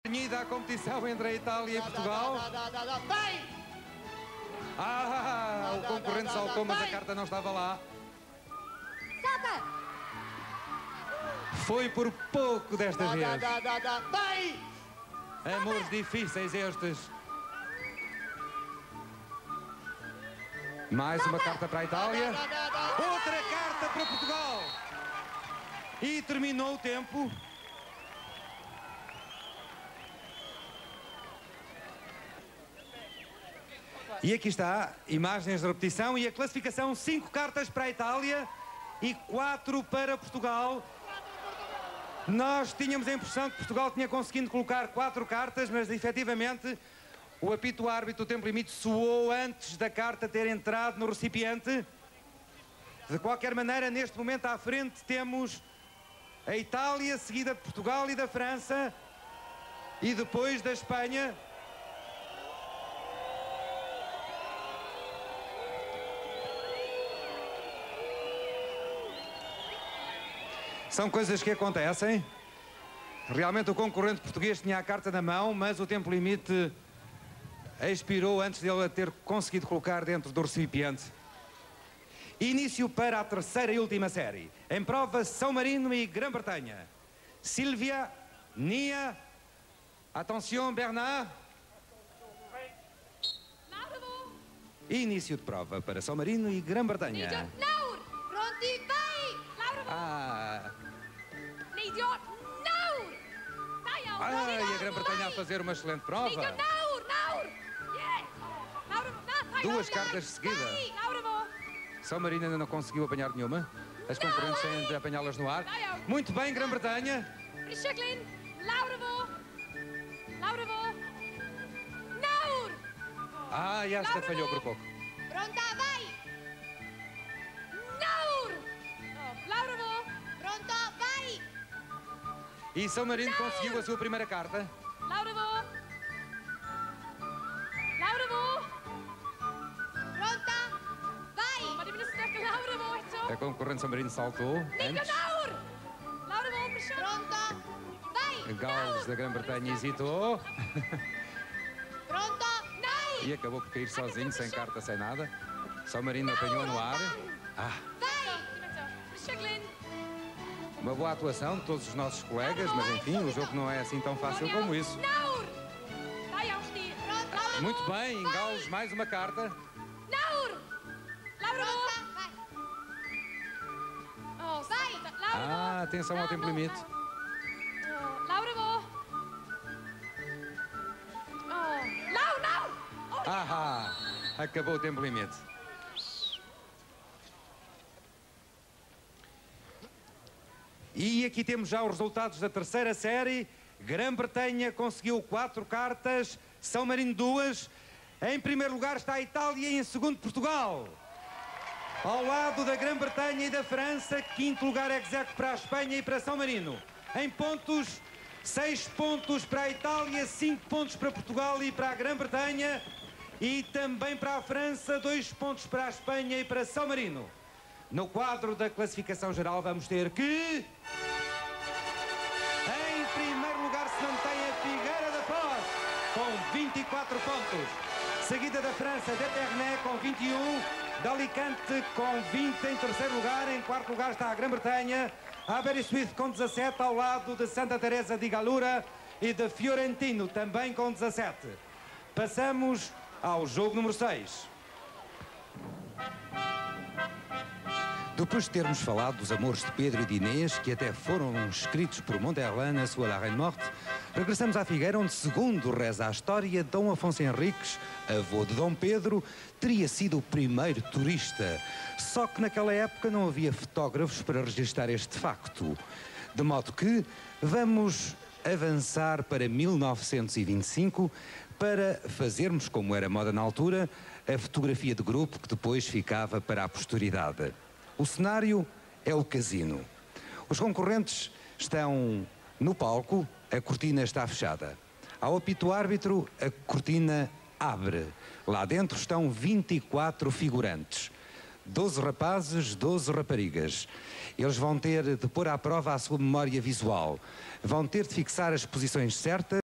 Unida a competição entre a Itália e Portugal. O concorrente saltou, mas a carta não estava lá. Salta! Foi por pouco desta vez. Amores difíceis estes. Mais uma carta para a Itália. Outra carta para Portugal. E terminou o tempo. E aqui está, imagens de repetição e a classificação: 5 cartas para a Itália e 4 para Portugal. Nós tínhamos a impressão que Portugal tinha conseguido colocar 4 cartas, mas efetivamente o apito árbitro do tempo limite soou antes da carta ter entrado no recipiente. De qualquer maneira, neste momento à frente temos a Itália, seguida de Portugal e da França, e depois da Espanha. São coisas que acontecem. Realmente o concorrente português tinha a carta na mão, mas o tempo limite expirou antes dele a ter conseguido colocar dentro do recipiente. Início para a terceira e última série. Em prova, São Marino e Grã-Bretanha. Sylvia, Nia, atenção Bernard. Início de prova para São Marino e Grã-Bretanha. Pronti, vai! E a Grã-Bretanha a fazer uma excelente prova. Duas cartas de seguida. São Marino ainda não conseguiu apanhar nenhuma. As concorrentes têm de apanhá-las no ar. Muito bem, Grã-Bretanha. E esta falhou por pouco. Pronta, vai! Pronto, vai! E São Marino conseguiu a sua primeira carta. Pronta, vai! A concorrente São Marino saltou antes. Pronto, vai! Gales da Grã-Bretanha hesitou. Pronto, vai! E acabou por cair sozinho, sem carta, sem nada. São Marino apanhou no ar. Uma boa atuação de todos os nossos colegas, mas enfim, o jogo não é assim tão fácil como isso. Muito bem, Gales, mais uma carta. Atenção ao tempo limite. Acabou o tempo limite. E aqui temos já os resultados da terceira série. Grã-Bretanha conseguiu 4 cartas, São Marino 2. Em primeiro lugar está a Itália e em segundo Portugal. Ao lado da Grã-Bretanha e da França, quinto lugar execo para a Espanha e para São Marino. Em pontos, 6 pontos para a Itália, 5 pontos para Portugal e para a Grã-Bretanha. E também para a França, 2 pontos para a Espanha e para São Marino. No quadro da classificação geral vamos ter que... Em primeiro lugar se mantém a Figueira da Foz, com 24 pontos. Seguida da França, D'Eternay com 21. De Alicante com 20 em terceiro lugar. Em quarto lugar está a Grã-Bretanha. Aberystwyth com 17 ao lado de Santa Teresa di Gallura e de Fiorentino também com 17. Passamos ao jogo número 6. Depois de termos falado dos amores de Pedro e de Inês, que até foram escritos por Monterland na sua La Reine Morte, regressamos à Figueira, onde, segundo reza a história, Dom Afonso Henriques, avô de Dom Pedro, teria sido o primeiro turista. Só que naquela época não havia fotógrafos para registrar este facto. De modo que vamos avançar para 1925 para fazermos, como era moda na altura, a fotografia de grupo que depois ficava para a posteridade. O cenário é o casino. Os concorrentes estão no palco, a cortina está fechada. Ao apito árbitro, a cortina abre. Lá dentro estão 24 figurantes. 12 rapazes, 12 raparigas. Eles vão ter de pôr à prova a sua memória visual. Vão ter de fixar as posições certas